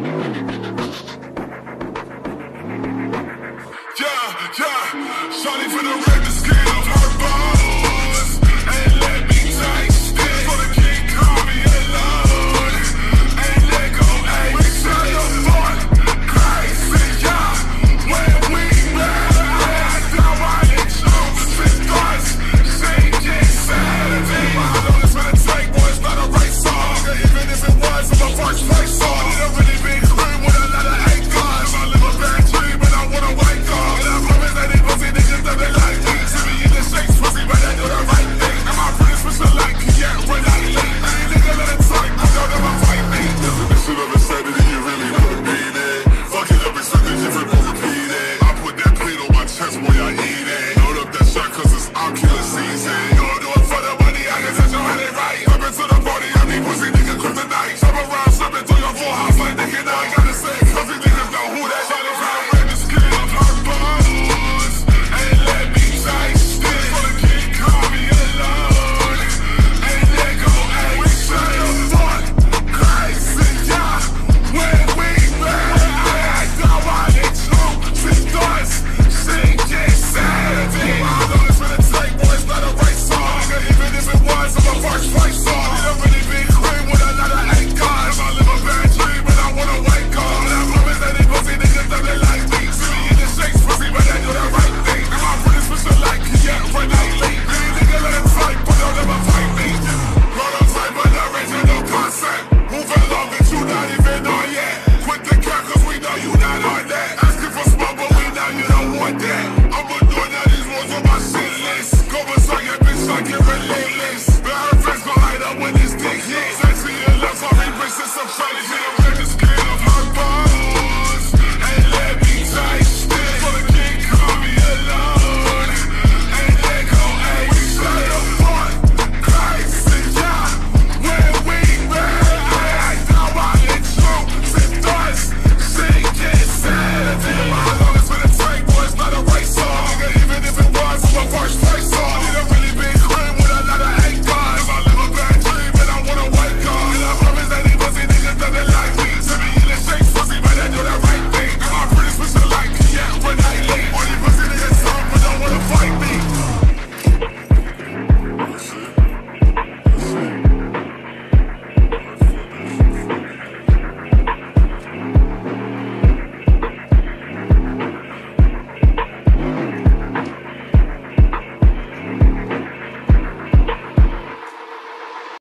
Shawty finna rip the skin off her bones and let me taste it. For the king, call me alone. Ain't let go, ain't we shut the fuck crazy, yeah. When we ride down my insurance with thoughts, shaking Saturday. My heart on this man take, boy, it's not a race song. Even if it was, I'm a first place song.